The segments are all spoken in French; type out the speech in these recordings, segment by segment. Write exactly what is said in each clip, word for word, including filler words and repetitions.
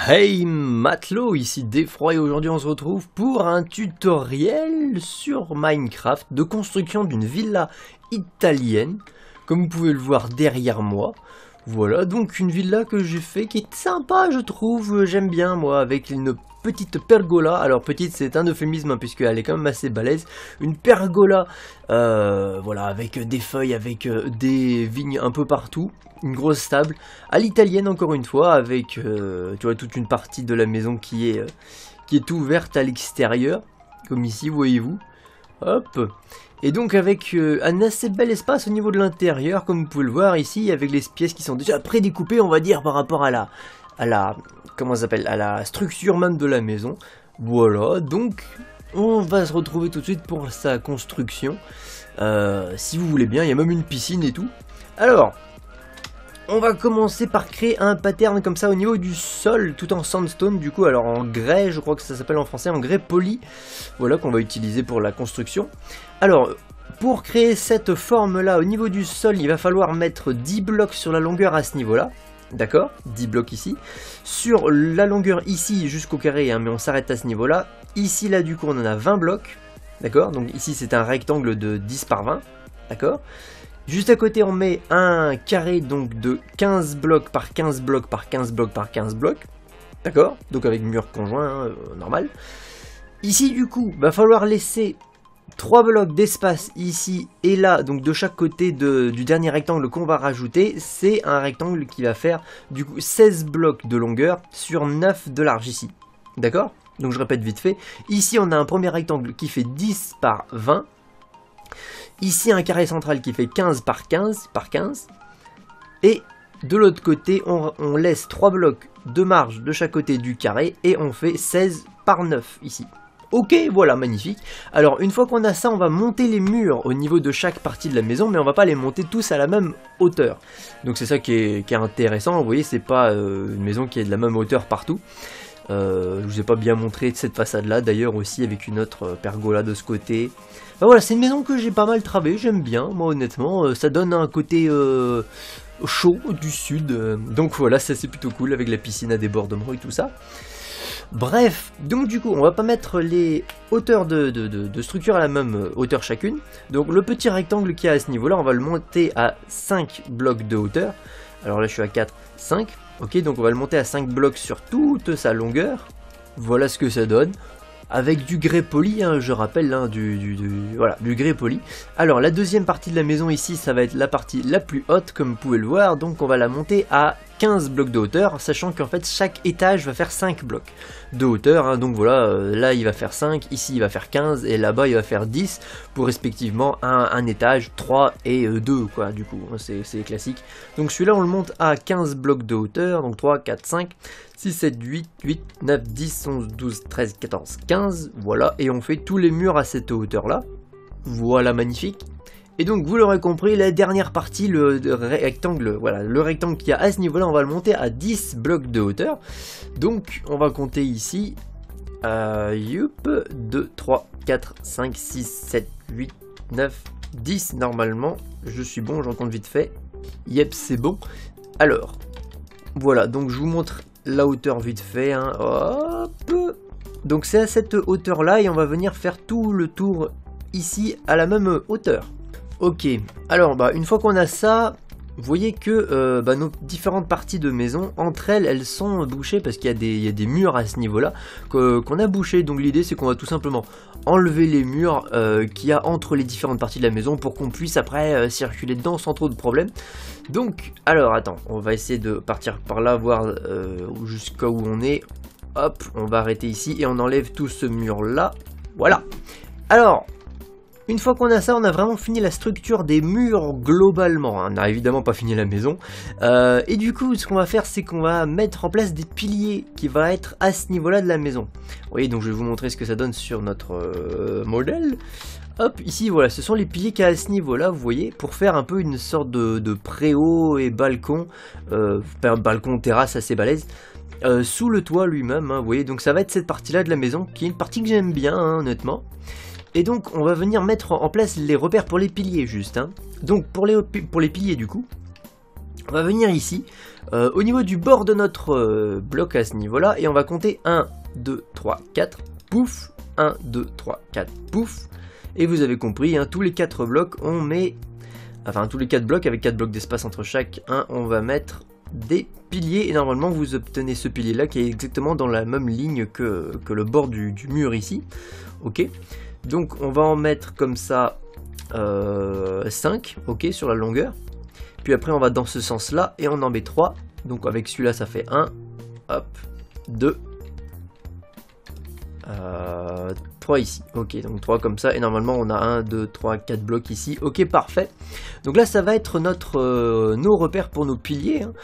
Hey matelot, ici Defroy et aujourd'hui on se retrouve pour un tutoriel sur Minecraft de construction d'une villa italienne, comme vous pouvez le voir derrière moi. Voilà, donc une villa que j'ai fait qui est sympa je trouve, j'aime bien moi, avec une petite pergola. Alors petite c'est un euphémisme hein, puisqu'elle est quand même assez balèze. Une pergola, euh, voilà, avec des feuilles, avec euh, des vignes un peu partout. Une grosse table, à l'italienne encore une fois, avec euh, tu vois, toute une partie de la maison qui est, euh, qui est ouverte à l'extérieur, comme ici, voyez-vous. Hop. Et donc avec euh, un assez bel espace au niveau de l'intérieur, comme vous pouvez le voir ici, avec les pièces qui sont déjà prédécoupées, on va dire, par rapport à la, à la, comment ça s'appelle, à la structure même de la maison. Voilà, donc on va se retrouver tout de suite pour sa construction. Euh, si vous voulez bien, il y a même une piscine et tout. Alors, on va commencer par créer un pattern comme ça au niveau du sol, tout en sandstone du coup, alors en grès, je crois que ça s'appelle en français, en grès poli, voilà, qu'on va utiliser pour la construction. Alors, pour créer cette forme là au niveau du sol, il va falloir mettre dix blocs sur la longueur à ce niveau là, d'accord, dix blocs ici, sur la longueur ici jusqu'au carré, hein, mais on s'arrête à ce niveau là, ici là du coup on en a vingt blocs, d'accord, donc ici c'est un rectangle de dix par vingt, d'accord. Juste à côté on met un carré donc de quinze blocs par quinze blocs par quinze blocs par quinze blocs. D'accord, donc avec mur conjoint, hein, euh, normal. Ici du coup, va falloir laisser trois blocs d'espace ici et là, donc de chaque côté de, du dernier rectangle qu'on va rajouter. C'est un rectangle qui va faire du coup seize blocs de longueur sur neuf de large ici. D'accord, donc je répète vite fait. Ici on a un premier rectangle qui fait dix par vingt. Ici un carré central qui fait quinze par quinze par quinze. Et de l'autre côté on, on laisse trois blocs de marge de chaque côté du carré. Et on fait seize par neuf ici. Ok, voilà, magnifique. Alors une fois qu'on a ça, on va monter les murs au niveau de chaque partie de la maison. Mais on va pas les monter tous à la même hauteur. Donc c'est ça qui est, qui est intéressant. Vous voyez, c'est pas euh, une maison qui est de la même hauteur partout. Euh, je vous ai pas bien montré cette façade là d'ailleurs aussi, avec une autre pergola de ce côté. Enfin, voilà, c'est une maison que j'ai pas mal travaillé, j'aime bien moi honnêtement, euh, ça donne un côté euh, chaud du sud, euh, donc voilà, ça c'est plutôt cool avec la piscine à débordement et tout ça. Bref, donc du coup on va pas mettre les hauteurs de, de, de, de structure à la même hauteur chacune. Donc le petit rectangle qui est à ce niveau là, on va le monter à cinq blocs de hauteur. Alors là je suis à quatre, cinq. Ok, donc on va le monter à cinq blocs sur toute sa longueur. Voilà ce que ça donne. Avec du grès poli, hein, je rappelle, hein, du, du, du, voilà, du grès poli. Alors la deuxième partie de la maison ici, ça va être la partie la plus haute, comme vous pouvez le voir. Donc on va la monter à quinze blocs de hauteur, sachant qu'en fait chaque étage va faire cinq blocs de hauteur, hein. Donc voilà, euh, là il va faire cinq, ici il va faire quinze, et là-bas il va faire dix, pour respectivement un, un étage, trois et euh, deux, quoi, du coup, c'est classique. Donc celui-là on le monte à quinze blocs de hauteur, donc trois, quatre, cinq, six, sept, huit, huit, neuf, dix, onze, douze, treize, quatorze, quinze, voilà, et on fait tous les murs à cette hauteur-là. Voilà, magnifique. Et donc vous l'aurez compris, la dernière partie, le rectangle, voilà, le rectangle qui a à ce niveau-là, on va le monter à dix blocs de hauteur. Donc on va compter ici, euh, youp, deux, trois, quatre, cinq, six, sept, huit, neuf, dix normalement. Je suis bon, j'en compte vite fait. Yep, c'est bon. Alors, voilà, donc je vous montre la hauteur vite fait, hein. Hop. Donc c'est à cette hauteur là et on va venir faire tout le tour ici à la même hauteur. Ok, alors bah une fois qu'on a ça, vous voyez que euh, bah, nos différentes parties de maison, entre elles, elles sont bouchées parce qu'il y, y a des murs à ce niveau-là qu'on qu'on a bouchés. Donc l'idée c'est qu'on va tout simplement enlever les murs euh, qu'il y a entre les différentes parties de la maison pour qu'on puisse après euh, circuler dedans sans trop de problèmes. Donc, alors attends, on va essayer de partir par là, voir euh, jusqu'à où on est. Hop, on va arrêter ici et on enlève tout ce mur-là. Voilà. Alors, une fois qu'on a ça, on a vraiment fini la structure des murs globalement. On n'a évidemment pas fini la maison. Euh, et du coup, ce qu'on va faire, c'est qu'on va mettre en place des piliers qui vont être à ce niveau-là de la maison. Vous voyez, donc je vais vous montrer ce que ça donne sur notre euh, modèle. Hop, ici, voilà, ce sont les piliers qui à ce niveau-là, vous voyez, pour faire un peu une sorte de, de préau et balcon, euh, balcon, terrasse assez balèze. Euh, sous le toit lui-même, hein, vous voyez, donc ça va être cette partie-là de la maison, qui est une partie que j'aime bien, hein, honnêtement. Et donc on va venir mettre en place les repères pour les piliers juste, hein. Donc pour les, pour les piliers du coup, On va venir ici, euh, au niveau du bord de notre euh, bloc à ce niveau-là, et on va compter un, deux, trois, quatre, pouf, un, deux, trois, quatre, pouf, et vous avez compris, hein, tous les quatre blocs, on met, enfin tous les quatre blocs, avec quatre blocs d'espace entre chaque un, on va mettre des piliers, et normalement vous obtenez ce pilier-là qui est exactement dans la même ligne que, que le bord du, du mur ici, ok. Donc on va en mettre comme ça euh, cinq, ok, sur la longueur. Puis après on va dans ce sens là et on en met trois. Donc avec celui-là ça fait un, hop, deux, euh, trois ici. Ok, donc trois comme ça. Et normalement on a un, deux, trois, quatre blocs ici. Ok, parfait. Donc là ça va être notre, euh, nos repères pour nos piliers. Hein.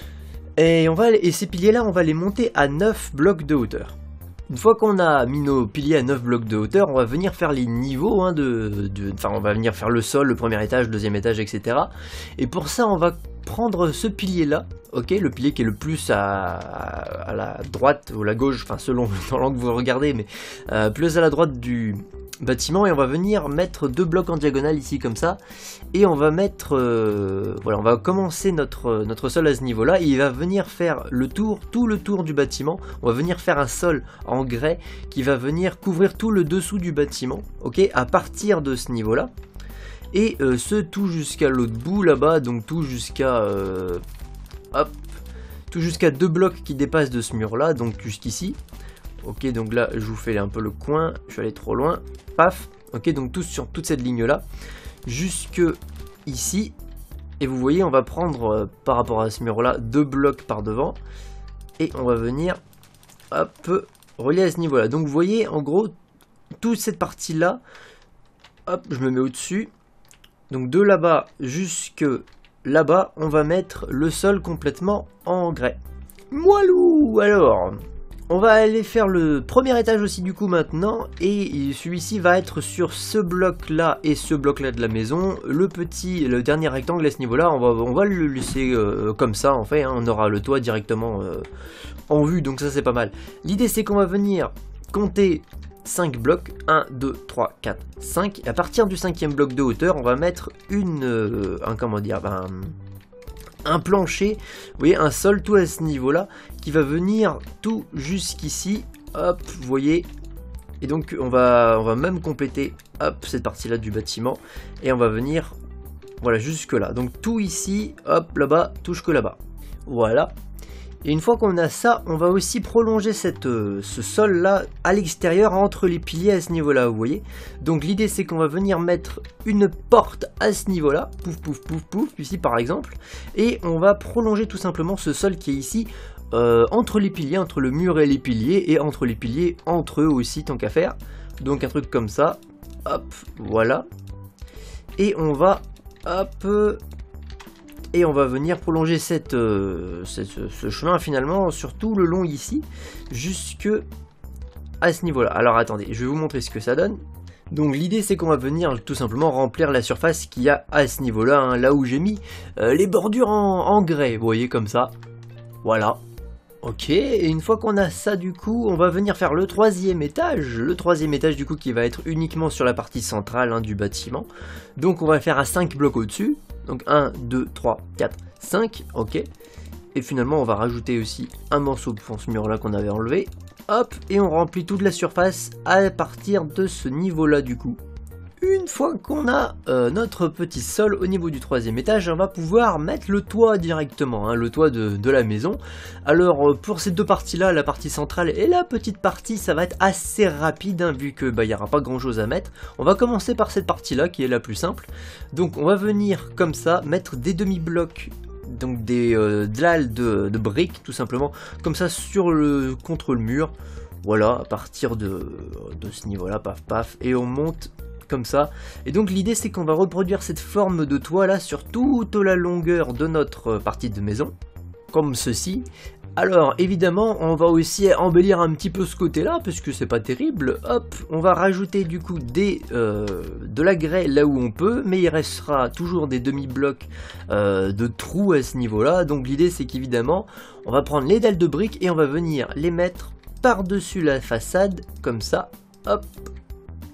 Et, on va, et ces piliers là on va les monter à neuf blocs de hauteur. Une fois qu'on a mis nos piliers à neuf blocs de hauteur, on va venir faire les niveaux, hein, de, de, enfin on va venir faire le sol, le premier étage, le deuxième étage, et cetera. Et pour ça, on va prendre ce pilier-là, ok, le pilier qui est le plus à, à, à la droite ou la gauche, enfin selon dans l'angle que vous regardez, mais euh, plus à la droite du bâtiment, et on va venir mettre deux blocs en diagonale ici comme ça, et on va mettre, euh, voilà, on va commencer notre, notre sol à ce niveau-là, et il va venir faire le tour, tout le tour du bâtiment, on va venir faire un sol en grès qui va venir couvrir tout le dessous du bâtiment, ok, à partir de ce niveau-là, et euh, ce tout jusqu'à l'autre bout là-bas, donc tout jusqu'à, euh, hop, tout jusqu'à deux blocs qui dépassent de ce mur-là, donc jusqu'ici. Ok, donc là je vous fais un peu le coin, je suis allé trop loin, paf, ok, donc tous sur toute cette ligne là, jusque ici, et vous voyez on va prendre euh, par rapport à ce mur là, deux blocs par devant, et on va venir, hop, relier à ce niveau là, donc vous voyez en gros, toute cette partie là, hop, je me mets au dessus, donc de là-bas jusque là-bas, on va mettre le sol complètement en grès. Moilou, alors... On va aller faire le premier étage aussi du coup maintenant, et celui-ci va être sur ce bloc là et ce bloc là de la maison. Le petit, le dernier rectangle à ce niveau là, on va, on va le laisser euh, comme ça en fait, hein, on aura le toit directement euh, en vue, donc ça c'est pas mal. L'idée c'est qu'on va venir compter cinq blocs, un, deux, trois, quatre, cinq, et à partir du cinquième bloc de hauteur, on va mettre une, euh, un, comment dire, ben, un plancher, vous voyez, un sol tout à ce niveau là, qui va venir tout jusqu'ici, hop, vous voyez, et donc on va, on va même compléter, hop, cette partie là du bâtiment, et on va venir, voilà, jusque là, donc tout ici, hop, là-bas, touche que là-bas, voilà. Et une fois qu'on a ça, on va aussi prolonger cette, euh, ce sol là à l'extérieur entre les piliers à ce niveau là, vous voyez. Donc l'idée c'est qu'on va venir mettre une porte à ce niveau là, pouf pouf pouf pouf, ici par exemple. Et on va prolonger tout simplement ce sol qui est ici, euh, entre les piliers, entre le mur et les piliers, et entre les piliers, entre eux aussi tant qu'à faire. Donc un truc comme ça, hop, voilà. Et on va, hop... Et on va venir prolonger cette, euh, cette, ce chemin finalement sur tout le long ici, jusque à ce niveau là. Alors attendez, je vais vous montrer ce que ça donne. Donc l'idée c'est qu'on va venir tout simplement remplir la surface qu'il y a à ce niveau là, hein, là où j'ai mis euh, les bordures en, en grès, vous voyez comme ça. Voilà. Ok, et une fois qu'on a ça du coup, on va venir faire le troisième étage. Le troisième étage du coup qui va être uniquement sur la partie centrale, hein, du bâtiment. Donc on va faire à cinq blocs au-dessus. Donc un, deux, trois, quatre, cinq, ok. Et finalement on va rajouter aussi un morceau de fond ce mur là qu'on avait enlevé. Hop, et on remplit toute la surface à partir de ce niveau là du coup. Une fois qu'on a euh, notre petit sol au niveau du troisième étage, on va pouvoir mettre le toit directement, hein, le toit de, de la maison. Alors euh, pour ces deux parties là, la partie centrale et la petite partie, ça va être assez rapide, hein, vu que bah, y aura pas grand chose à mettre. On va commencer par cette partie là qui est la plus simple. Donc on va venir comme ça mettre des demi-blocs, donc des euh, dalles de, de briques tout simplement, comme ça sur le, contre le mur. Voilà, à partir de, de ce niveau là, paf paf, et on monte comme ça. Et donc l'idée c'est qu'on va reproduire cette forme de toit là sur toute la longueur de notre partie de maison, comme ceci. Alors évidemment on va aussi embellir un petit peu ce côté là, parce que c'est pas terrible. Hop, on va rajouter du coup des, euh, de la grès là où on peut, mais il restera toujours des demi-blocs euh, de trous à ce niveau là. Donc l'idée c'est qu'évidemment on va prendre les dalles de briques et on va venir les mettre par dessus la façade, comme ça, hop.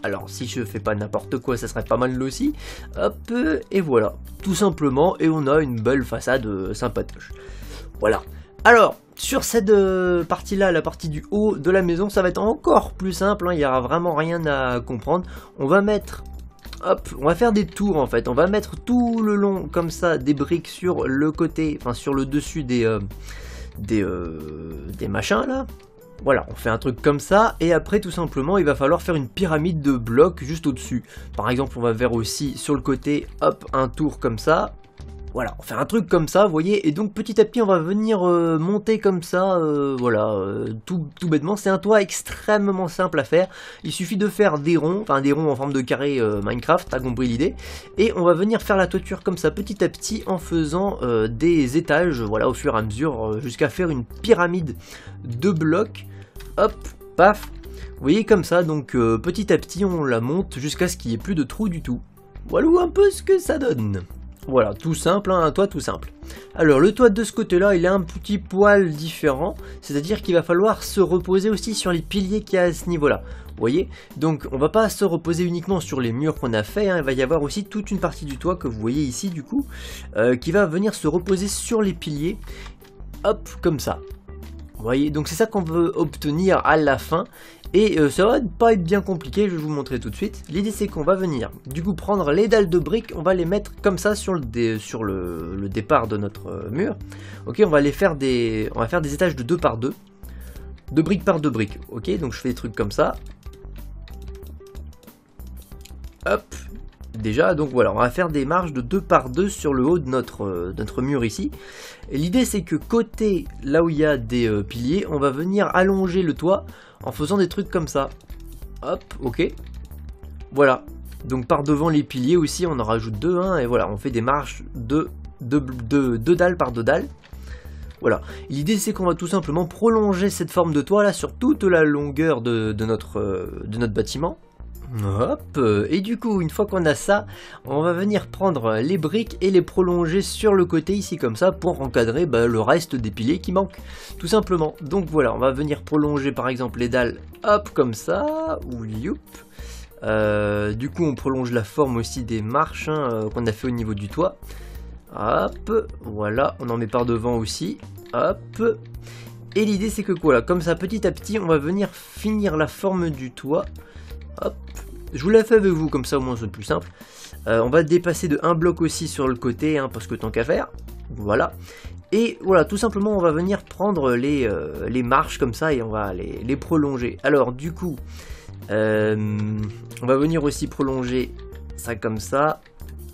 Alors si je fais pas n'importe quoi, ça serait pas mal aussi. Hop, et voilà, tout simplement, et on a une belle façade euh, sympatoche. Voilà. Alors, sur cette euh, partie-là, la partie du haut de la maison, ça va être encore plus simple, hein, il n'y aura vraiment rien à comprendre. On va mettre, hop, on va faire des tours en fait, on va mettre tout le long, comme ça, des briques sur le côté, enfin sur le dessus des, euh, des, euh, des machins là. Voilà, on fait un truc comme ça, et après tout simplement il va falloir faire une pyramide de blocs juste au-dessus. Par exemple on va faire aussi sur le côté, hop, un tour comme ça. Voilà, on fait un truc comme ça, vous voyez, et donc petit à petit on va venir euh, monter comme ça, euh, voilà, euh, tout, tout bêtement. C'est un toit extrêmement simple à faire, il suffit de faire des ronds, enfin des ronds en forme de carré euh, Minecraft, t'as compris l'idée, et on va venir faire la toiture comme ça petit à petit en faisant euh, des étages, voilà, au fur et à mesure, euh, jusqu'à faire une pyramide de blocs, hop, paf, vous voyez comme ça, donc euh, petit à petit on la monte jusqu'à ce qu'il n'y ait plus de trous du tout. Voilà un peu ce que ça donne. Voilà, tout simple, hein, un toit tout simple. Alors le toit de ce côté-là, il est un petit poil différent, c'est-à-dire qu'il va falloir se reposer aussi sur les piliers qu'il y a à ce niveau-là. Vous voyez, donc on va pas se reposer uniquement sur les murs qu'on a fait, hein, il va y avoir aussi toute une partie du toit que vous voyez ici du coup, euh, qui va venir se reposer sur les piliers, hop, comme ça. Vous voyez, donc c'est ça qu'on veut obtenir à la fin. Et euh, ça va pas être bien compliqué, je vais vous montrer tout de suite. L'idée c'est qu'on va venir, du coup, prendre les dalles de briques, on va les mettre comme ça sur le, dé, sur le, le départ de notre euh, mur. Ok, on va les faire des, on va faire des étages de deux par deux, de briques par deux briques. Ok, donc je fais des trucs comme ça. Hop, déjà, donc voilà, on va faire des marches de deux par deux sur le haut de notre, euh, de notre mur ici. Et l'idée c'est que côté, là où il y a des euh, piliers, on va venir allonger le toit en faisant des trucs comme ça. Hop, ok. Voilà. Donc par devant les piliers aussi, on en rajoute deux, hein, et voilà, on fait des marches de deux dalles par deux dalles. Voilà. L'idée c'est qu'on va tout simplement prolonger cette forme de toit là sur toute la longueur de, de, notre, euh, de notre bâtiment. Hop, et du coup une fois qu'on a ça, on va venir prendre les briques et les prolonger sur le côté ici comme ça pour encadrer bah, le reste des piliers qui manquent, tout simplement. Donc voilà, on va venir prolonger par exemple les dalles, hop, comme ça, ou youp. Euh, du coup on prolonge la forme aussi des marches hein, euh, qu'on a fait au niveau du toit. Hop, voilà, on en met par devant aussi, hop. Et l'idée c'est que voilà, comme ça petit à petit on va venir finir la forme du toit. Hop, je vous la fais avec vous, comme ça au moins c'est plus simple. Euh, on va dépasser de un bloc aussi sur le côté, hein, parce que tant qu'à faire. Voilà. Et voilà, tout simplement, on va venir prendre les, euh, les marches comme ça et on va les, les prolonger. Alors, du coup, euh, on va venir aussi prolonger ça comme ça.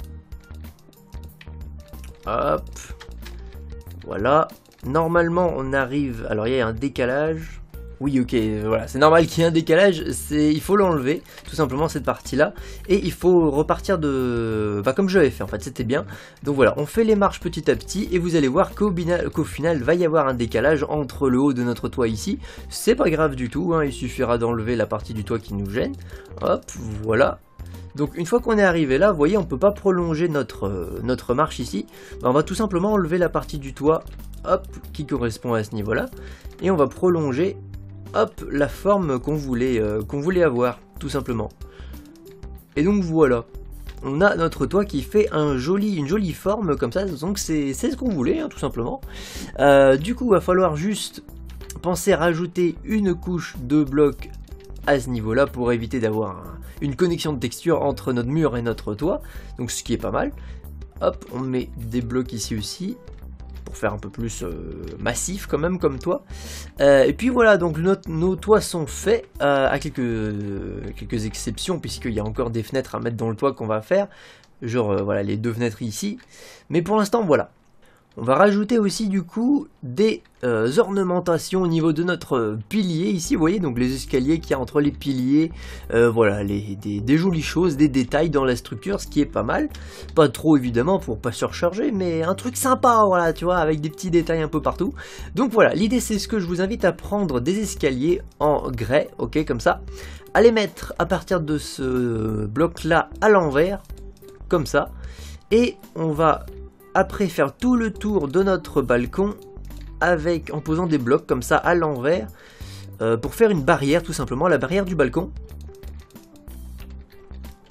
Hop. Voilà. Normalement, on arrive... Alors, il y a un décalage... Oui, ok, voilà, c'est normal qu'il y ait un décalage, il faut l'enlever, tout simplement, cette partie-là, et il faut repartir de... Bah, comme je l'avais fait, en fait, c'était bien. Donc voilà, on fait les marches petit à petit, et vous allez voir qu'au qu'au final, va y avoir un décalage entre le haut de notre toit ici. C'est pas grave du tout, hein, il suffira d'enlever la partie du toit qui nous gêne. Hop, voilà. Donc une fois qu'on est arrivé là, vous voyez, on peut pas prolonger notre, euh, notre marche ici. Bah, on va tout simplement enlever la partie du toit, hop, qui correspond à ce niveau-là, et on va prolonger... hop, la forme qu'on voulait, euh, qu'on voulait avoir, tout simplement. Et donc voilà, on a notre toit qui fait un joli, une jolie forme comme ça, donc c'est ce qu'on voulait, hein, tout simplement. Euh, du coup, il va falloir juste penser à rajouter une couche de blocs à ce niveau-là pour éviter d'avoir un, une connexion de texture entre notre mur et notre toit, donc ce qui est pas mal. Hop, on met des blocs ici aussi, pour faire un peu plus euh, massif quand même comme toit. Euh, et puis voilà, donc notre, nos toits sont faits, euh, à quelques, euh, quelques exceptions, puisqu'il y a encore des fenêtres à mettre dans le toit qu'on va faire, genre euh, voilà les deux fenêtres ici. Mais pour l'instant voilà. On va rajouter aussi du coup des euh, ornementations au niveau de notre pilier ici, vous voyez, donc les escaliers qu'il y a entre les piliers, euh, voilà, les, des, des jolies choses, des détails dans la structure, ce qui est pas mal. Pas trop évidemment pour pas surcharger, mais un truc sympa, voilà, tu vois, avec des petits détails un peu partout. Donc voilà, l'idée c'est ce que je vous invite à prendre des escaliers en grès, ok, comme ça, à les mettre à partir de ce bloc là à l'envers, comme ça, et on va... après faire tout le tour de notre balcon avec, en posant des blocs comme ça à l'envers euh, pour faire une barrière tout simplement, la barrière du balcon.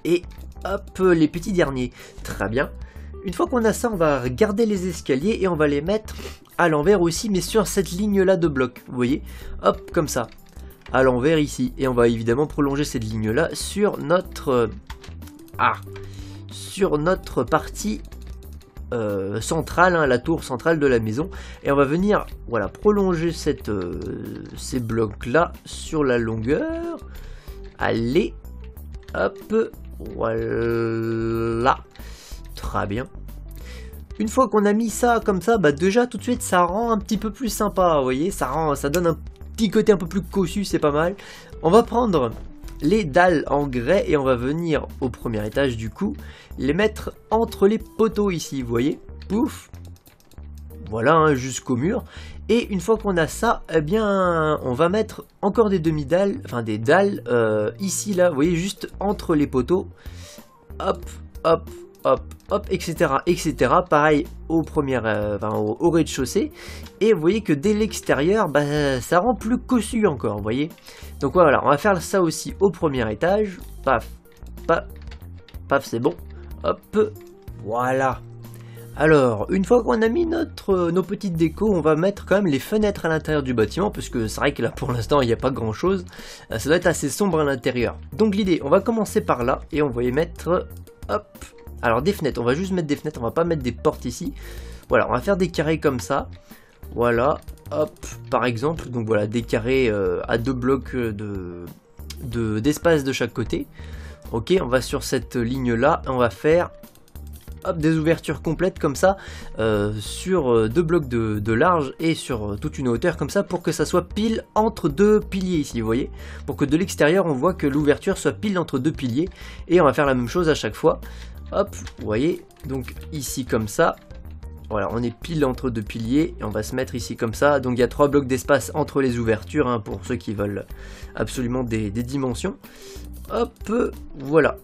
et hop, les petits derniers. Très bien. Une fois qu'on a ça, on va garder les escaliers et on va les mettre à l'envers aussi, mais sur cette ligne-là de blocs. Vous voyez, hop, comme ça, à l'envers ici. Et on va évidemment prolonger cette ligne-là sur notre... Euh, ah, sur notre partie euh, centrale, hein, la tour centrale de la maison. Et on va venir, voilà, prolonger cette, euh, ces blocs-là sur la longueur. Allez, hop, voilà. Très bien. Une fois qu'on a mis ça comme ça, bah déjà tout de suite ça rend un petit peu plus sympa, vous voyez, ça rend, ça donne un petit côté un peu plus cossu, c'est pas mal. On va prendre les dalles en grès et on va venir au premier étage du coup, les mettre entre les poteaux ici, vous voyez, pouf, voilà, hein, jusqu'au mur. Et une fois qu'on a ça, eh bien, on va mettre encore des demi-dalles, enfin des dalles euh, ici, là, vous voyez, juste entre les poteaux, hop, hop, hop, hop, et cetera, et cetera. Pareil au premier, euh, enfin, au, au rez-de-chaussée. Et vous voyez que dès l'extérieur, bah, ça rend plus cossu encore, vous voyez. Donc voilà, on va faire ça aussi au premier étage. Paf, paf, paf, c'est bon. Hop, voilà. Alors, une fois qu'on a mis notre, euh, nos petites décos, on va mettre quand même les fenêtres à l'intérieur du bâtiment, parce que c'est vrai que là pour l'instant il n'y a pas grand chose. Euh, ça doit être assez sombre à l'intérieur. Donc l'idée, on va commencer par là, et on va y mettre, hop, alors des fenêtres, on va juste mettre des fenêtres, on va pas mettre des portes ici. Voilà, on va faire des carrés comme ça. Voilà, hop, par exemple, donc voilà, des carrés euh, à deux blocs de, de, d'espace de chaque côté. Ok, on va sur cette ligne-là, on va faire... Hop, des ouvertures complètes comme ça euh, sur deux blocs de, de large et sur toute une hauteur comme ça pour que ça soit pile entre deux piliers ici, vous voyez, pour que de l'extérieur on voit que l'ouverture soit pile entre deux piliers. Et on va faire la même chose à chaque fois. Hop, vous voyez, donc ici comme ça, voilà, on est pile entre deux piliers et on va se mettre ici comme ça. Donc il y a trois blocs d'espace entre les ouvertures, hein, pour ceux qui veulent absolument des, des dimensions. Hop, voilà.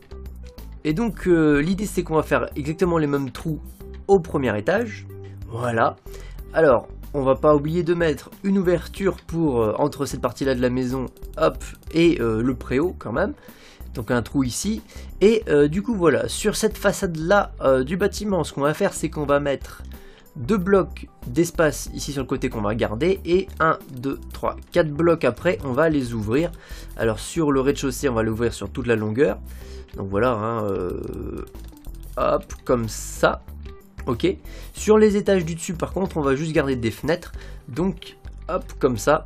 Et donc euh, l'idée c'est qu'on va faire exactement les mêmes trous au premier étage. Voilà. Alors on va pas oublier de mettre une ouverture pour euh, entre cette partie là de la maison, hop, et euh, le préau quand même. Donc un trou ici. Et euh, du coup voilà, sur cette façade là euh, du bâtiment, ce qu'on va faire c'est qu'on va mettre deux blocs d'espace ici sur le côté qu'on va garder. Et un, deux, trois, quatre blocs après on va les ouvrir. Alors sur le rez-de-chaussée on va l'ouvrir sur toute la longueur. Donc voilà, hein, euh, hop, comme ça, ok. Sur les étages du dessus, par contre, on va juste garder des fenêtres. Donc, hop, comme ça.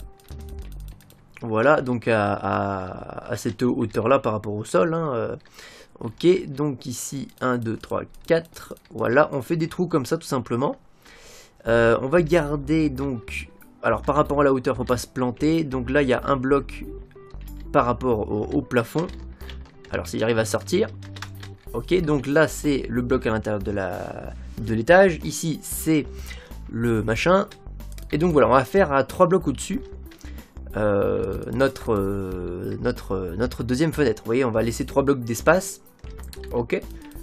Voilà, donc à, à, à cette hauteur-là par rapport au sol. Hein, euh, ok, donc ici, un, deux, trois, quatre. Voilà, on fait des trous comme ça, tout simplement. Euh, on va garder, donc... Alors, par rapport à la hauteur, faut pas se planter. Donc là, il y a un bloc par rapport au, au plafond. Alors s'il arrive à sortir, ok, donc là c'est le bloc à l'intérieur de la de l'étage, ici c'est le machin, et donc voilà, on va faire à trois blocs au-dessus euh, notre, euh, notre, notre deuxième fenêtre. Vous voyez, on va laisser trois blocs d'espace, ok,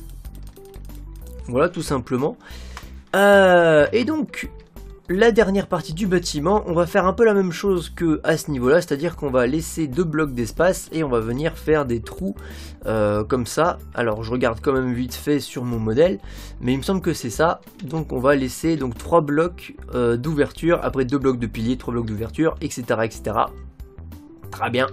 voilà tout simplement. Euh, et donc la dernière partie du bâtiment, on va faire un peu la même chose que à ce niveau là, c'est à dire qu'on va laisser deux blocs d'espace et on va venir faire des trous euh, comme ça. Alors je regarde quand même vite fait sur mon modèle, mais il me semble que c'est ça. Donc on va laisser donc trois blocs euh, d'ouverture, après deux blocs de piliers, trois blocs d'ouverture, etc, etc. Très bien.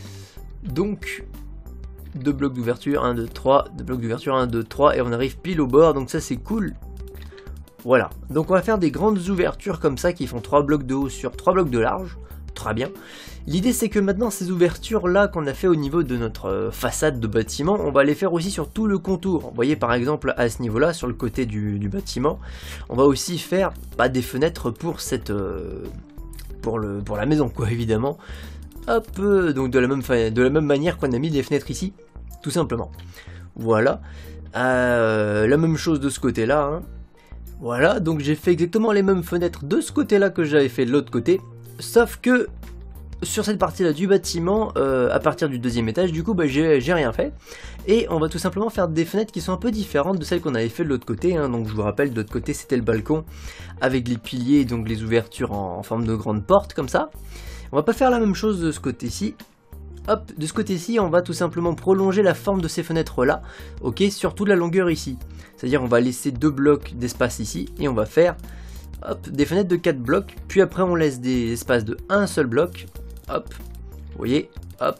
Donc deux blocs d'ouverture, un, deux, trois, deux blocs d'ouverture, un, deux, trois, et on arrive pile au bord, donc ça c'est cool. Voilà, donc on va faire des grandes ouvertures comme ça qui font trois blocs de haut sur trois blocs de large. Très bien. L'idée c'est que maintenant ces ouvertures là qu'on a fait au niveau de notre façade de bâtiment, on va les faire aussi sur tout le contour. Vous voyez par exemple à ce niveau là, sur le côté du, du bâtiment, on va aussi faire bah, des fenêtres pour cette euh, pour, le, pour la maison quoi évidemment. Hop, euh, donc de la même, de la même manière qu'on a mis les fenêtres ici, tout simplement. Voilà, euh, la même chose de ce côté là, hein. Voilà, donc j'ai fait exactement les mêmes fenêtres de ce côté-là que j'avais fait de l'autre côté, sauf que sur cette partie-là du bâtiment, euh, à partir du deuxième étage, du coup, bah, j'ai rien fait. Et on va tout simplement faire des fenêtres qui sont un peu différentes de celles qu'on avait fait de l'autre côté, hein. Donc je vous rappelle, de l'autre côté, c'était le balcon avec les piliers, donc les ouvertures en, en forme de grande porte, comme ça. On va pas faire la même chose de ce côté-ci. hop, de ce côté-ci, on va tout simplement prolonger la forme de ces fenêtres-là, ok, sur toute la longueur ici. C'est-à-dire on va laisser deux blocs d'espace ici, et on va faire, hop, des fenêtres de quatre blocs, puis après on laisse des espaces de un seul bloc, hop, vous voyez, hop.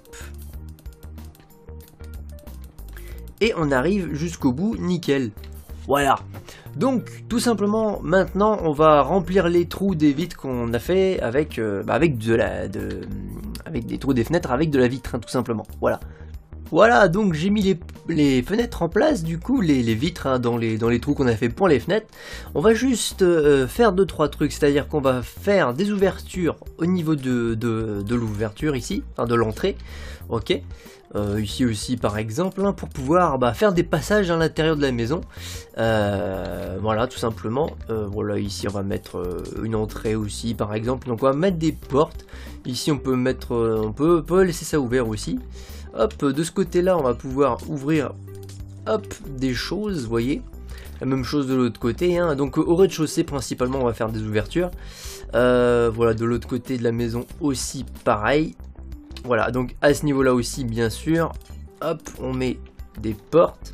Et on arrive jusqu'au bout, nickel. Voilà. Donc, tout simplement, maintenant, on va remplir les trous des vitres qu'on a fait avec, euh, bah, avec de la, de, avec des trous des fenêtres, avec de la vitre, hein, tout simplement. Voilà. Voilà, donc j'ai mis les, les fenêtres en place, du coup, les, les vitres hein, dans, les, dans les trous qu'on a fait pour les fenêtres. On va juste euh, faire deux trois trucs, c'est-à-dire qu'on va faire des ouvertures au niveau de, de, de l'ouverture ici, enfin de l'entrée, ok. Euh, ici aussi par exemple, hein, pour pouvoir bah, faire des passages à l'intérieur de la maison. Euh, voilà, tout simplement. Euh, voilà, ici on va mettre euh, une entrée aussi par exemple. Donc on va mettre des portes. Ici on peut mettre, euh, on peut, on peut laisser ça ouvert aussi. Hop, de ce côté-là on va pouvoir ouvrir, hop, des choses, vous voyez. La même chose de l'autre côté, hein. Donc au rez-de-chaussée principalement on va faire des ouvertures. Euh, voilà, de l'autre côté de la maison aussi pareil. Voilà, donc à ce niveau-là aussi, bien sûr, hop, on met des portes.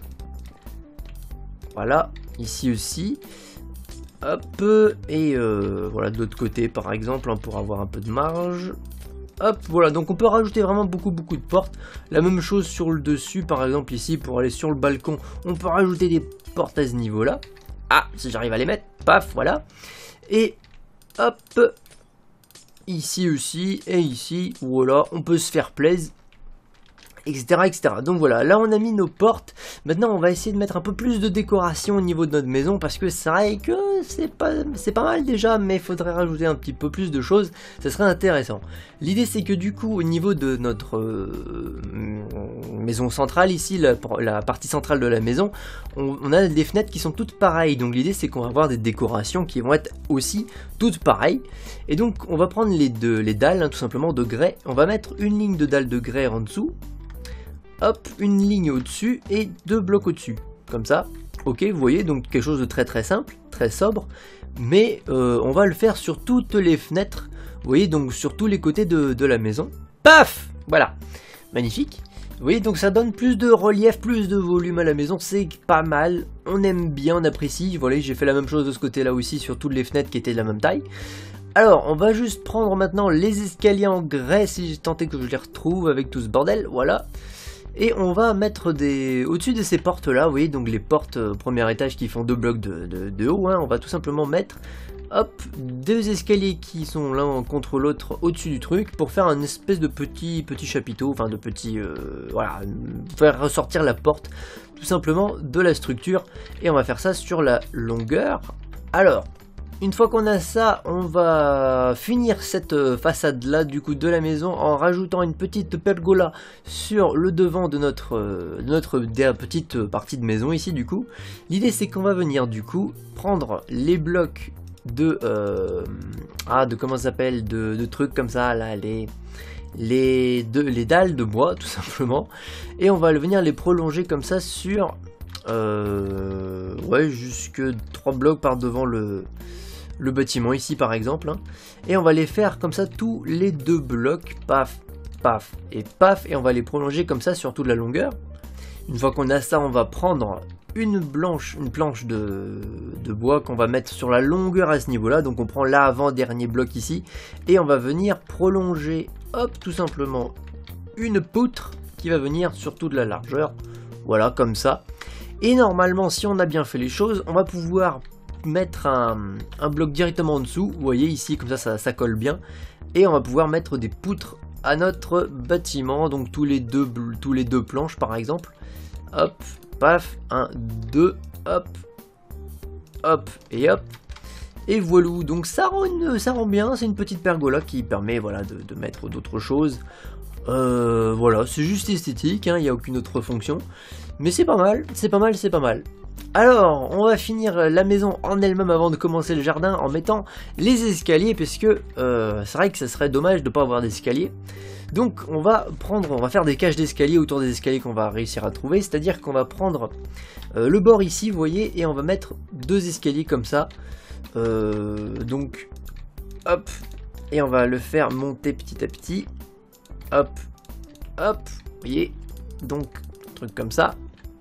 Voilà, ici aussi. Hop, et euh, voilà, de l'autre côté, par exemple, hein, pour avoir un peu de marge. Hop, voilà, donc on peut rajouter vraiment beaucoup, beaucoup de portes. La même chose sur le dessus, par exemple, ici, pour aller sur le balcon, on peut rajouter des portes à ce niveau-là. Ah, si j'arrive à les mettre, paf, voilà. Et hop, ici aussi, et ici, voilà, on peut se faire plaisir, et cetera, et cetera. Donc voilà, là on a mis nos portes. Maintenant on va essayer de mettre un peu plus de décoration au niveau de notre maison, parce que c'est vrai que c'est pas, c'est pas mal déjà, mais il faudrait rajouter un petit peu plus de choses, ça serait intéressant. L'idée c'est que du coup au niveau de notre euh, maison centrale ici, la, la partie centrale de la maison, on, on a des fenêtres qui sont toutes pareilles. Donc l'idée c'est qu'on va avoir des décorations qui vont être aussi toutes pareilles. Et donc on va prendre les, deux, les dalles hein, tout simplement de grès, on va mettre une ligne de dalles de grès en dessous. Hop, une ligne au-dessus et deux blocs au-dessus, comme ça. Ok, vous voyez, donc quelque chose de très très simple, très sobre, mais euh, on va le faire sur toutes les fenêtres, vous voyez, donc sur tous les côtés de, de la maison. Paf, voilà, magnifique. Vous voyez, donc ça donne plus de relief, plus de volume à la maison, c'est pas mal, on aime bien, on apprécie. Voilà, j'ai fait la même chose de ce côté-là aussi sur toutes les fenêtres qui étaient de la même taille. Alors, on va juste prendre maintenant les escaliers en grès, si j'ai tenté que je les retrouve avec tout ce bordel, voilà. Et on va mettre des... au-dessus de ces portes là, vous voyez, donc les portes au premier étage qui font deux blocs de, de, de haut, hein, on va tout simplement mettre, hop, deux escaliers qui sont l'un contre l'autre au-dessus du truc, pour faire un espèce de petit, petit chapiteau, enfin de petit, euh, voilà, faire ressortir la porte, tout simplement, de la structure, et on va faire ça sur la longueur. Alors, une fois qu'on a ça, on va finir cette façade là du coup de la maison en rajoutant une petite pergola sur le devant de notre, de notre petite partie de maison ici du coup. L'idée c'est qu'on va venir du coup prendre les blocs de euh, ah de comment ça s'appelle de, de trucs comme ça là, les les, de, les dalles de bois tout simplement, et on va venir les prolonger comme ça sur euh, ouais jusque trois blocs par devant le le bâtiment ici par exemple, hein. Et on va les faire comme ça tous les deux blocs, paf, paf et paf, et on va les prolonger comme ça sur toute la longueur. Une fois qu'on a ça, on va prendre une blanche, une planche de, de bois qu'on va mettre sur la longueur à ce niveau là, donc on prend l'avant-dernier bloc ici, et on va venir prolonger, hop, tout simplement une poutre qui va venir sur toute la largeur, voilà, comme ça. Et normalement, si on a bien fait les choses, on va pouvoir mettre un, un bloc directement en dessous, vous voyez ici, comme ça, ça ça colle bien, et on va pouvoir mettre des poutres à notre bâtiment, donc tous les deux tous les deux planches par exemple, hop, paf, un, deux, hop, hop, et hop, et voilà, donc ça rend, une, ça rend bien, c'est une petite pergola qui permet, voilà, de, de mettre d'autres choses, euh, voilà, c'est juste esthétique, hein, il n'y a aucune autre fonction, mais c'est pas mal, c'est pas mal, c'est pas mal. Alors, on va finir la maison en elle-même avant de commencer le jardin en mettant les escaliers, parce que euh, c'est vrai que ça serait dommage de ne pas avoir d'escalier. Donc on va prendre, on va faire des cages d'escalier autour des escaliers qu'on va réussir à trouver, c'est-à-dire qu'on va prendre euh, le bord ici, vous voyez, et on va mettre deux escaliers comme ça. Euh, donc, hop, et on va le faire monter petit à petit. Hop, Hop, vous voyez, donc, truc comme ça.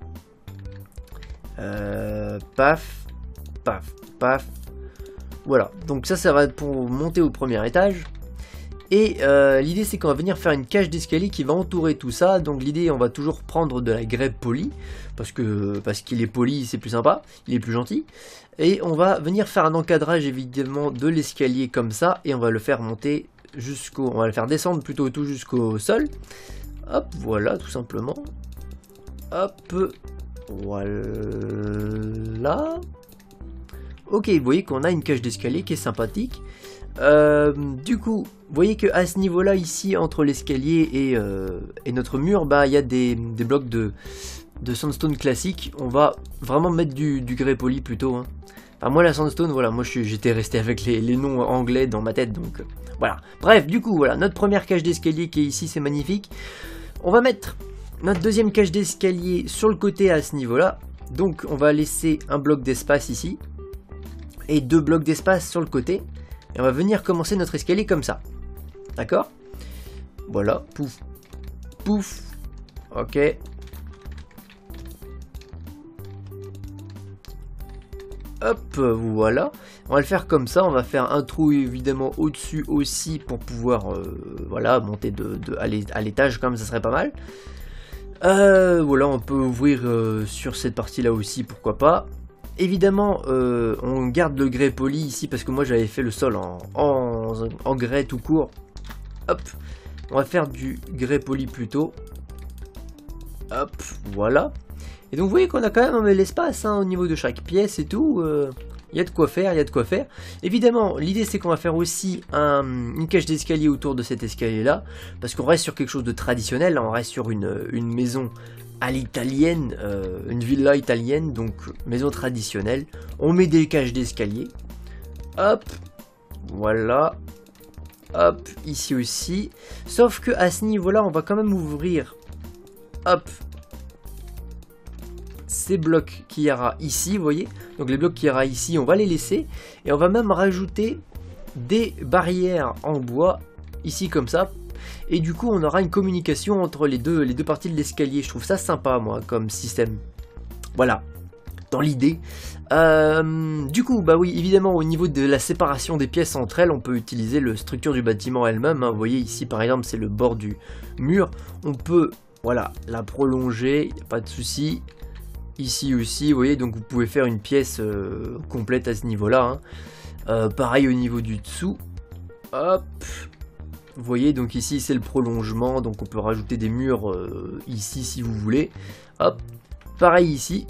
Euh, paf, paf, paf. Voilà, donc ça, ça va être pour monter au premier étage. Et euh, l'idée, c'est qu'on va venir faire une cage d'escalier qui va entourer tout ça. Donc l'idée, on va toujours prendre de la grès polie, parce que parce qu'il est poli, c'est plus sympa, il est plus gentil. Et on va venir faire un encadrage, évidemment, de l'escalier comme ça, et on va le faire monter jusqu'au... On va le faire descendre plutôt tout jusqu'au sol. Hop, voilà, tout simplement. Hop, voilà. Ok, vous voyez qu'on a une cage d'escalier qui est sympathique. Euh, du coup, vous voyez que à ce niveau-là, ici, entre l'escalier et, euh, et notre mur, bah, il y a des, des blocs de, de sandstone classique. On va vraiment mettre du, du grès poli plutôt. Hein. Enfin, moi, la sandstone, voilà, moi, j'étais resté avec les, les noms anglais dans ma tête, donc euh, voilà. Bref, du coup, voilà, notre première cage d'escalier qui est ici, c'est magnifique. On va mettre notre deuxième cage d'escalier sur le côté à ce niveau-là. Donc, on va laisser un bloc d'espace ici et deux blocs d'espace sur le côté. Et on va venir commencer notre escalier comme ça. D'accord? Voilà. Pouf. Pouf. Ok. Hop, voilà. On va le faire comme ça. On va faire un trou évidemment au-dessus aussi pour pouvoir euh, voilà, monter de, de, à l'étage comme ça serait pas mal. Euh, voilà, on peut ouvrir euh, sur cette partie-là aussi, pourquoi pas. Évidemment, euh, on garde le grès poli ici parce que moi j'avais fait le sol en, en, en grès tout court. Hop, on va faire du grès poli plutôt. Hop, voilà. Et donc vous voyez qu'on a quand même l'espace hein, au niveau de chaque pièce et tout. Il euh, y a de quoi faire, il y a de quoi faire. Évidemment, l'idée c'est qu'on va faire aussi un, une cage d'escalier autour de cet escalier là. Parce qu'on reste sur quelque chose de traditionnel, on reste sur une, une maison à l'italienne, euh, une villa italienne, donc maison traditionnelle. On met des cages d'escalier. Hop, voilà. Hop, ici aussi. Sauf que à ce niveau-là, on va quand même ouvrir. Hop. Ces blocs qu'il y aura ici, vous voyez. Donc les blocs qu'il y aura ici, on va les laisser. Et on va même rajouter des barrières en bois, ici comme ça. Et du coup, on aura une communication entre les deux, les deux parties de l'escalier. Je trouve ça sympa, moi, comme système. Voilà, dans l'idée. Euh, du coup, bah oui, évidemment, au niveau de la séparation des pièces entre elles, on peut utiliser la structure du bâtiment elle-même. Hein. Vous voyez, ici, par exemple, c'est le bord du mur. On peut, voilà, la prolonger, y a pas de souci. Ici aussi, vous voyez, donc vous pouvez faire une pièce euh, complète à ce niveau-là. Hein. Euh, pareil au niveau du dessous. Hop. Vous voyez, donc ici c'est le prolongement, donc on peut rajouter des murs euh, ici si vous voulez. Hop, pareil ici.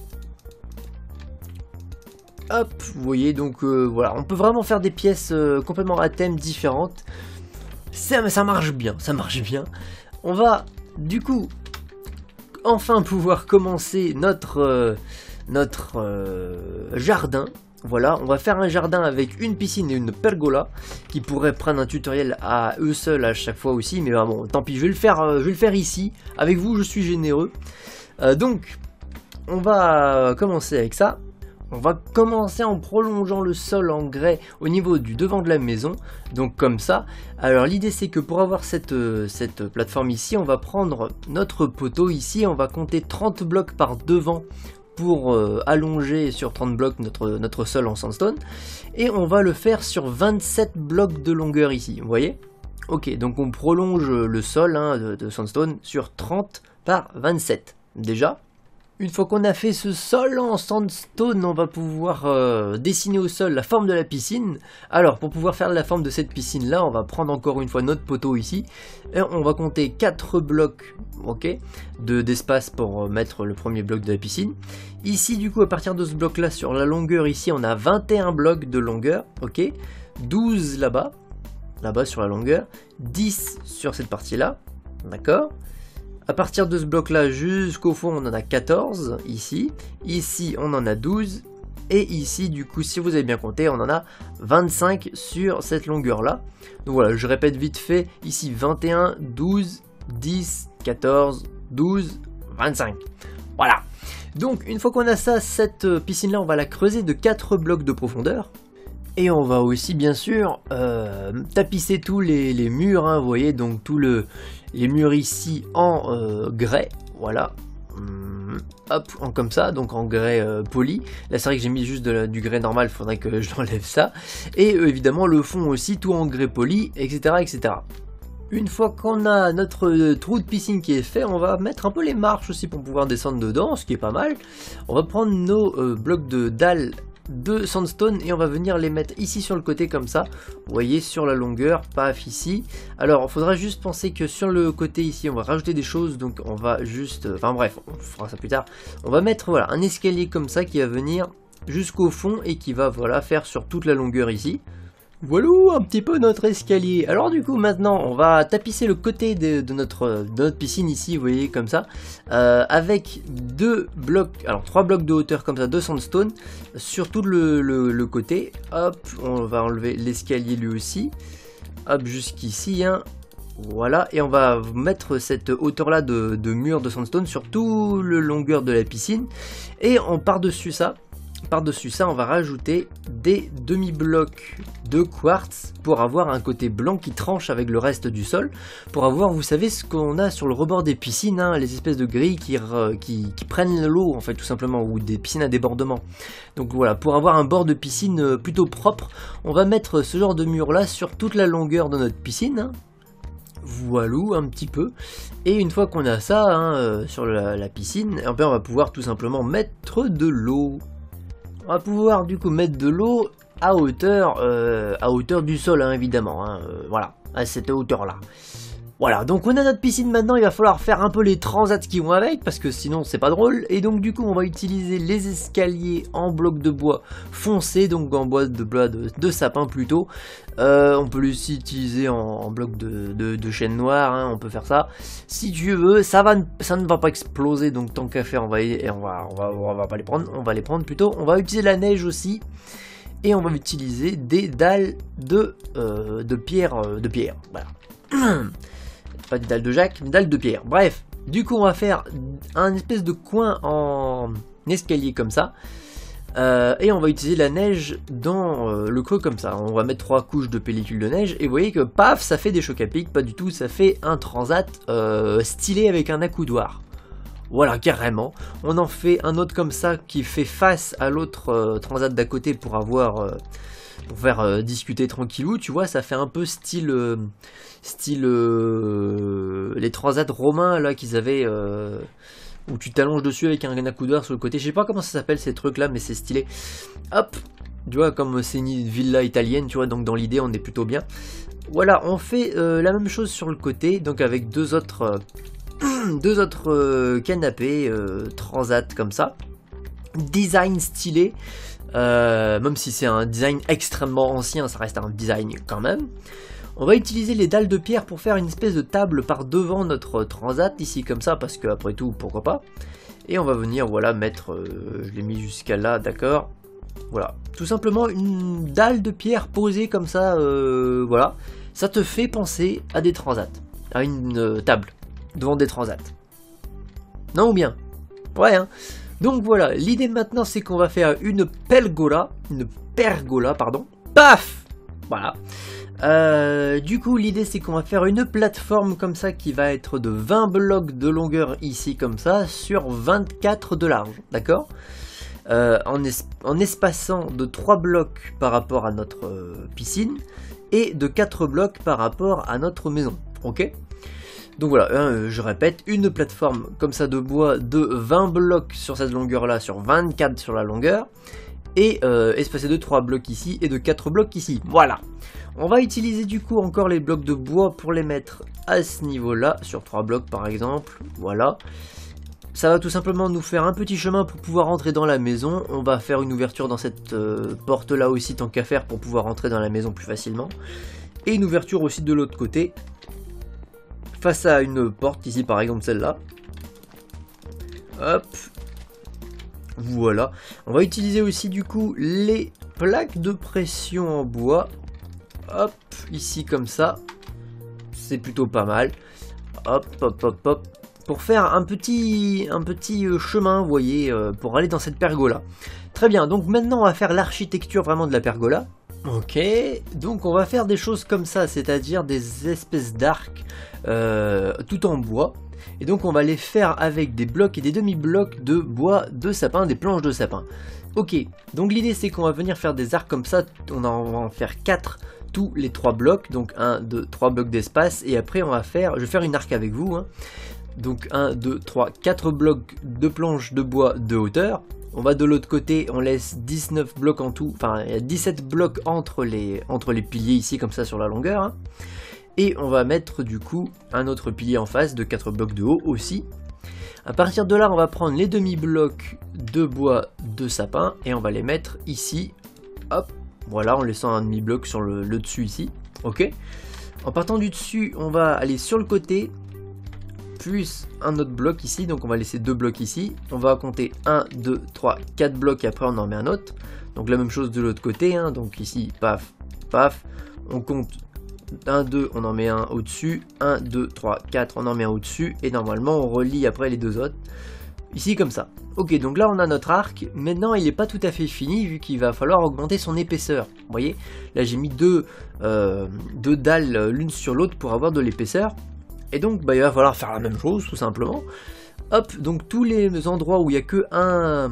Hop, vous voyez, donc euh, voilà, on peut vraiment faire des pièces euh, complètement à thème différentes. Ça, ça marche bien, ça marche bien. On va, du coup, enfin pouvoir commencer notre, euh, notre euh, jardin. Voilà, on va faire un jardin avec une piscine et une pergola qui pourrait prendre un tutoriel à eux seuls à chaque fois aussi, mais bah bon, tant pis, je vais le faire, euh, je vais le faire ici. Avec vous, je suis généreux. Euh, donc, on va commencer avec ça. On va commencer en prolongeant le sol en grès au niveau du devant de la maison, donc comme ça. Alors l'idée c'est que pour avoir cette, euh, cette plateforme ici, on va prendre notre poteau ici, on va compter trente blocs par devant pour euh, allonger sur trente blocs notre, notre sol en sandstone, et on va le faire sur vingt-sept blocs de longueur ici, vous voyez. Ok, donc on prolonge le sol hein, de, de sandstone sur trente par vingt-sept, déjà. Une fois qu'on a fait ce sol en sandstone, on va pouvoir euh, dessiner au sol la forme de la piscine. Alors, pour pouvoir faire la forme de cette piscine-là, on va prendre encore une fois notre poteau ici. Et on va compter quatre blocs ok, de, d'espace pour mettre le premier bloc de la piscine. Ici, du coup, à partir de ce bloc-là, sur la longueur, ici, on a vingt et un blocs de longueur. Ok, douze là-bas, là-bas sur la longueur. dix sur cette partie-là. D'accord. À partir de ce bloc là jusqu'au fond on en a quatorze ici, ici on en a douze et ici du coup si vous avez bien compté on en a vingt-cinq sur cette longueur là. Donc voilà, je répète vite fait, ici vingt et un, douze, dix, quatorze, douze, vingt-cinq. Voilà. Donc une fois qu'on a ça, cette piscine là on va la creuser de quatre blocs de profondeur. Et on va aussi bien sûr euh, tapisser tous les, les murs, hein, vous voyez, donc tous le, les murs ici en euh, grès, voilà. Hum, hop, en, comme ça, donc en grès euh, poli. Là c'est vrai que j'ai mis juste de la, du grès normal, il faudrait que je l'enlève ça. Et euh, évidemment le fond aussi, tout en grès poli, et cetera et cetera. Une fois qu'on a notre euh, trou de piscine qui est fait, on va mettre un peu les marches aussi pour pouvoir descendre dedans, ce qui est pas mal. On va prendre nos euh, blocs de dalles de sandstone et on va venir les mettre ici sur le côté comme ça, vous voyez, sur la longueur, paf, ici. Alors il faudra juste penser que sur le côté ici on va rajouter des choses, donc on va juste, enfin bref, on fera ça plus tard. On va mettre voilà un escalier comme ça qui va venir jusqu'au fond et qui va voilà faire sur toute la longueur ici. Voilà un petit peu notre escalier. Alors du coup maintenant on va tapisser le côté de, de, notre, de notre piscine ici, vous voyez, comme ça, euh, avec deux blocs, alors trois blocs de hauteur comme ça, de sandstone, sur tout le, le, le côté. Hop, on va enlever l'escalier lui aussi, hop, jusqu'ici, hein. Voilà, et on va mettre cette hauteur là de, de mur de sandstone sur toute la longueur de la piscine, et on par-dessus ça, Par-dessus ça, on va rajouter des demi-blocs de quartz pour avoir un côté blanc qui tranche avec le reste du sol. Pour avoir, vous savez, ce qu'on a sur le rebord des piscines, hein, les espèces de grilles qui, qui, qui prennent l'eau, en fait, tout simplement, ou des piscines à débordement. Donc voilà, pour avoir un bord de piscine plutôt propre, on va mettre ce genre de mur-là sur toute la longueur de notre piscine, hein. Voilà, un petit peu. Et une fois qu'on a ça hein, euh, sur la, la piscine, eh bien, on va pouvoir tout simplement mettre de l'eau. On va pouvoir du coup mettre de l'eau à hauteur euh, à hauteur du sol, hein, évidemment, hein, euh, voilà, à cette hauteur là. Voilà, donc on a notre piscine maintenant, il va falloir faire un peu les transats qui vont avec, parce que sinon c'est pas drôle. Et donc du coup on va utiliser les escaliers en bloc de bois foncé, donc en bois de bois de, de sapin plutôt. Euh, on peut aussi utiliser en, en bloc de, de, de chêne noir, hein, on peut faire ça. Si tu veux, ça, va, ça ne va pas exploser, donc tant qu'à faire, on va, et on, va, on, va, on va pas les prendre, on va les prendre plutôt. On va utiliser la neige aussi. Et on va utiliser des dalles de, euh, de pierre, euh, de pierre, voilà. Pas des dalles de Jacques, des dalles de pierre. Bref, du coup on va faire un espèce de coin en escalier comme ça. Euh, et on va utiliser la neige dans euh, le creux comme ça. On va mettre trois couches de pellicule de neige. Et vous voyez que paf, ça fait des chocs à pic. Pas du tout, ça fait un transat euh, stylé avec un accoudoir. Voilà, carrément. On en fait un autre comme ça qui fait face à l'autre euh, transat d'à côté pour avoir... Euh, pour faire euh, discuter tranquillou, tu vois, ça fait un peu style euh, style euh, les transats romains là qu'ils avaient euh, où tu t'allonges dessus avec un accoudoir sur le côté. Je sais pas comment ça s'appelle ces trucs là, mais c'est stylé. Hop, tu vois, comme c'est une villa italienne, tu vois, donc dans l'idée on est plutôt bien. Voilà, on fait euh, la même chose sur le côté, donc avec deux autres euh, deux autres euh, canapés euh, transat comme ça, design stylé. Euh, même si c'est un design extrêmement ancien, ça reste un design quand même. On va utiliser les dalles de pierre pour faire une espèce de table par devant notre transat, ici comme ça, parce que après tout, pourquoi pas. Et on va venir, voilà, mettre, euh, je l'ai mis jusqu'à là, d'accord. Voilà, tout simplement une dalle de pierre posée comme ça, euh, voilà. Ça te fait penser à des transats, à une euh, table devant des transats. Non ou bien? Ouais, hein. Donc voilà, l'idée maintenant c'est qu'on va faire une pergola, une pergola, pardon, paf, voilà. Euh, du coup l'idée c'est qu'on va faire une plateforme comme ça qui va être de vingt blocs de longueur ici comme ça, sur vingt-quatre de large, d'accord, euh, en, es en espaçant de trois blocs par rapport à notre euh, piscine, et de quatre blocs par rapport à notre maison, ok. Donc voilà, hein, je répète, une plateforme comme ça de bois de vingt blocs sur cette longueur là, sur vingt-quatre sur la longueur, et euh, espacé de trois blocs ici et de quatre blocs ici, voilà. On va utiliser du coup encore les blocs de bois pour les mettre à ce niveau là, sur trois blocs par exemple, voilà. Ça va tout simplement nous faire un petit chemin pour pouvoir rentrer dans la maison. On va faire une ouverture dans cette euh, porte là aussi tant qu'à faire pour pouvoir rentrer dans la maison plus facilement. Et une ouverture aussi de l'autre côté, face à une porte, ici par exemple celle-là. Hop. Voilà. On va utiliser aussi du coup les plaques de pression en bois. Hop, ici comme ça. C'est plutôt pas mal. Hop, hop, hop, hop. Pour faire un petit, un petit chemin, vous voyez, pour aller dans cette pergola. Très bien, donc maintenant on va faire l'architecture vraiment de la pergola. Ok, donc on va faire des choses comme ça, c'est-à-dire des espèces d'arcs euh, tout en bois. Et donc on va les faire avec des blocs et des demi-blocs de bois de sapin, des planches de sapin. Ok, donc l'idée c'est qu'on va venir faire des arcs comme ça, on va en faire quatre tous les trois blocs, donc un, deux, trois blocs d'espace, et après on va faire, je vais faire une arc avec vous, hein. Donc un, deux, trois, quatre blocs de planches de bois de hauteur. On va de l'autre côté, on laisse dix-neuf blocs en tout, enfin il y a dix-sept blocs entre les, entre les piliers ici comme ça sur la longueur, hein. Et on va mettre du coup un autre pilier en face de quatre blocs de haut aussi. À partir de là on va prendre les demi-blocs de bois de sapin et on va les mettre ici, hop, voilà, en laissant un demi-bloc sur le, le dessus ici, ok. En partant du dessus on va aller sur le côté, plus un autre bloc ici, donc on va laisser deux blocs ici, on va compter un, deux, trois, quatre blocs et après on en met un autre, donc la même chose de l'autre côté, hein. Donc ici, paf, paf, on compte un, deux, on en met un au-dessus, un, deux, trois, quatre, on en met un au-dessus, et normalement on relie après les deux autres, ici comme ça. Ok, donc là on a notre arc, maintenant il n'est pas tout à fait fini vu qu'il va falloir augmenter son épaisseur, vous voyez, là j'ai mis deux, euh, deux dalles l'une sur l'autre pour avoir de l'épaisseur. Et donc bah, il va falloir faire la même chose tout simplement. Hop, donc tous les endroits où il n'y a que un,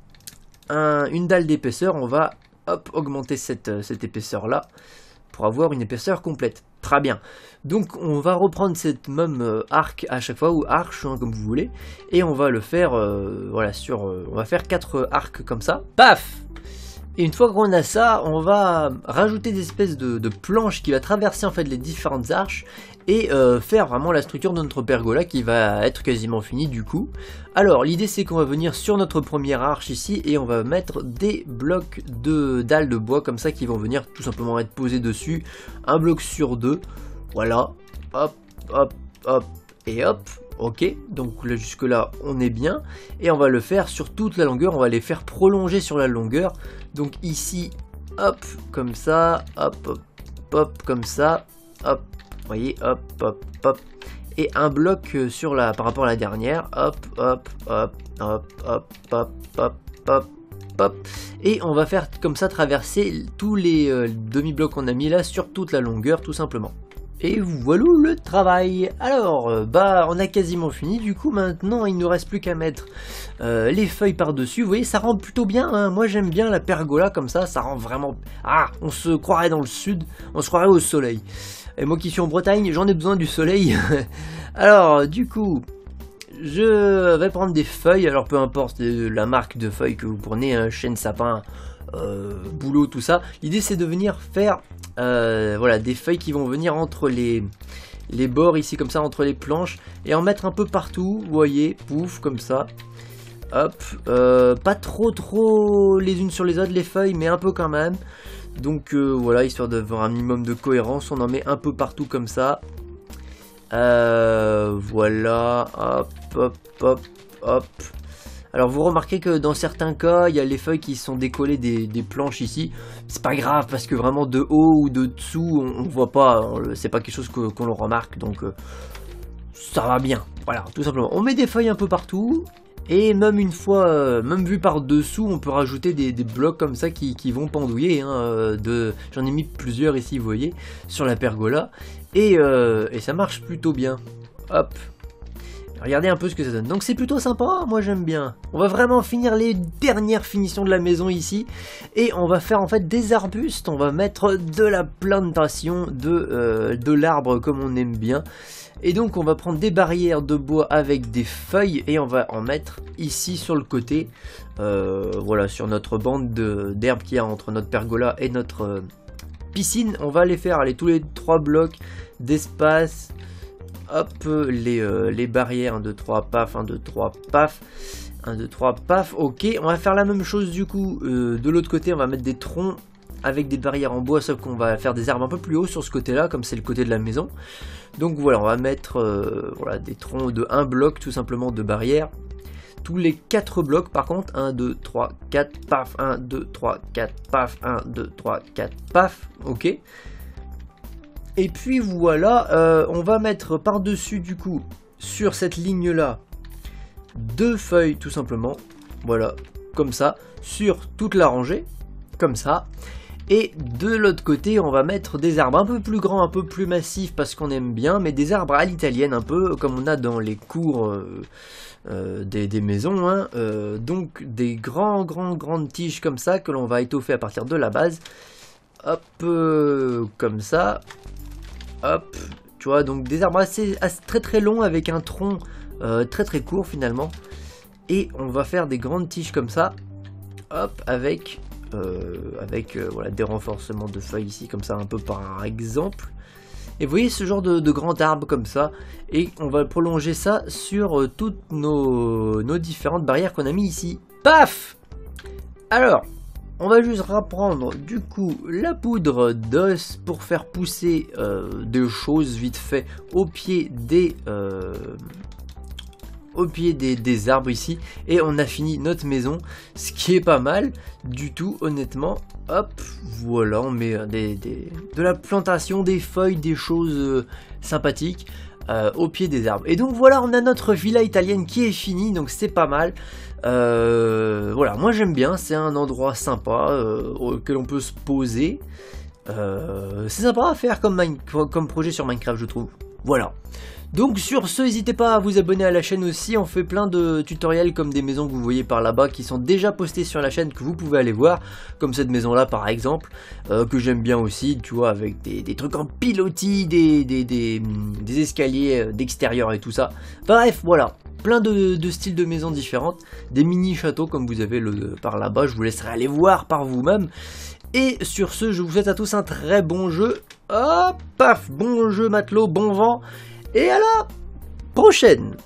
un, une dalle d'épaisseur, on va hop, augmenter cette, cette épaisseur là pour avoir une épaisseur complète. Très bien. Donc on va reprendre cette même euh, arc à chaque fois, ou arche hein, comme vous voulez, et on va le faire euh, voilà sur euh, on va faire quatre arcs comme ça. Paf. Et une fois qu'on a ça, on va rajouter des espèces de, de planches qui va traverser en fait les différentes arches et euh, faire vraiment la structure de notre pergola qui va être quasiment finie du coup. Alors l'idée c'est qu'on va venir sur notre première arche ici et on va mettre des blocs de dalles de bois comme ça qui vont venir tout simplement être posés dessus, un bloc sur deux, voilà, hop, hop, hop et hop. Ok, donc là jusque là on est bien et on va le faire sur toute la longueur, on va les faire prolonger sur la longueur. Donc ici, hop, comme ça, hop, hop, hop, comme ça, hop, vous voyez, hop, hop, hop, et un bloc sur la, par rapport à la dernière, hop, hop, hop, hop, hop, hop, hop, hop, hop, et on va faire comme ça traverser tous les euh, demi-blocs qu'on a mis là sur toute la longueur tout simplement. Et voilà le travail. Alors, bah, on a quasiment fini. Du coup, maintenant, il ne nous reste plus qu'à mettre euh, les feuilles par-dessus. Vous voyez, ça rend plutôt bien. Hein. Moi, j'aime bien la pergola comme ça. Ça rend vraiment... Ah, on se croirait dans le sud. On se croirait au soleil. Et moi qui suis en Bretagne, j'en ai besoin du soleil. Alors, du coup, je vais prendre des feuilles. Alors, peu importe la marque de feuilles que vous prenez, hein, chêne, sapin, euh, bouleau, tout ça. L'idée, c'est de venir faire... Euh, voilà, des feuilles qui vont venir entre les, les bords ici comme ça, entre les planches, et en mettre un peu partout, vous voyez, pouf, comme ça, hop, euh, pas trop trop les unes sur les autres les feuilles, mais un peu quand même, donc euh, voilà, histoire d'avoir un minimum de cohérence, on en met un peu partout comme ça, euh, voilà, hop, hop, hop, hop. Alors vous remarquez que dans certains cas, il y a les feuilles qui sont décollées des, des planches ici. C'est pas grave parce que vraiment de haut ou de dessous, on, on voit pas, c'est pas quelque chose qu'on qu le remarque, donc euh, ça va bien. Voilà, tout simplement. On met des feuilles un peu partout et même une fois, euh, même vu par dessous, on peut rajouter des, des blocs comme ça qui, qui vont pendouiller. Hein, de, j'en ai mis plusieurs ici, vous voyez, sur la pergola et, euh, et ça marche plutôt bien. Hop. Regardez un peu ce que ça donne. Donc c'est plutôt sympa, moi j'aime bien. On va vraiment finir les dernières finitions de la maison ici. Et on va faire en fait des arbustes. On va mettre de la plantation, de, euh, de l'arbre comme on aime bien. Et donc on va prendre des barrières de bois avec des feuilles. Et on va en mettre ici sur le côté. Euh, voilà, sur notre bande d'herbe qu'il y a entre notre pergola et notre euh, piscine. On va les faire, allez, tous les trois blocs d'espace. Hop, les, euh, les barrières, un, deux, trois, paf, un, deux, trois, paf, un, deux, trois, paf, ok, on va faire la même chose du coup, euh, de l'autre côté on va mettre des troncs avec des barrières en bois, sauf qu'on va faire des arbres un peu plus haut sur ce côté là, comme c'est le côté de la maison, donc voilà, on va mettre euh, voilà, des troncs de un bloc tout simplement de barrière, tous les quatre blocs par contre, un, deux, trois, quatre, paf, un, deux, trois, quatre, paf, un, deux, trois, quatre, paf, ok. Et puis voilà, euh, on va mettre par-dessus du coup, sur cette ligne-là, deux feuilles tout simplement, voilà, comme ça, sur toute la rangée, comme ça. Et de l'autre côté, on va mettre des arbres un peu plus grands, un peu plus massifs parce qu'on aime bien, mais des arbres à l'italienne, un peu comme on a dans les cours euh, euh, des, des maisons. Hein. Euh, donc des grands, grands, grandes tiges comme ça que l'on va étoffer à partir de la base. Hop, euh, comme ça. Hop, tu vois, donc des arbres assez, assez très très longs avec un tronc euh, très très court finalement. Et on va faire des grandes tiges comme ça. Hop, avec... Euh, avec euh, voilà, des renforcements de feuilles ici comme ça un peu par exemple, et vous voyez ce genre de, de grand arbre comme ça, et on va prolonger ça sur euh, toutes nos, nos différentes barrières qu'on a mis ici. Paf. Alors on va juste reprendre du coup la poudre d'os pour faire pousser euh, des choses vite fait au pied des euh, au pied des, des arbres ici, et on a fini notre maison, ce qui est pas mal du tout honnêtement. Hop, voilà, on met des, des, de la plantation, des feuilles, des choses euh, sympathiques euh, au pied des arbres. Et donc voilà, on a notre villa italienne qui est finie, donc c'est pas mal. Euh, voilà, moi j'aime bien, c'est un endroit sympa euh, auquel on peut se poser. Euh, c'est sympa à faire comme, comme projet sur Minecraft, je trouve. Voilà. Donc sur ce, n'hésitez pas à vous abonner à la chaîne aussi, on fait plein de tutoriels comme des maisons que vous voyez par là-bas qui sont déjà postées sur la chaîne, que vous pouvez aller voir, comme cette maison là par exemple, euh, que j'aime bien aussi, tu vois, avec des, des trucs en pilotis, des, des, des, des escaliers d'extérieur et tout ça. Bref, voilà, plein de, de styles de maisons différentes, des mini châteaux comme vous avez le, par là-bas, je vous laisserai aller voir par vous-même. Et sur ce, je vous souhaite à tous un très bon jeu. Hop, paf, bon jeu matelot, bon vent. Et à la prochaine!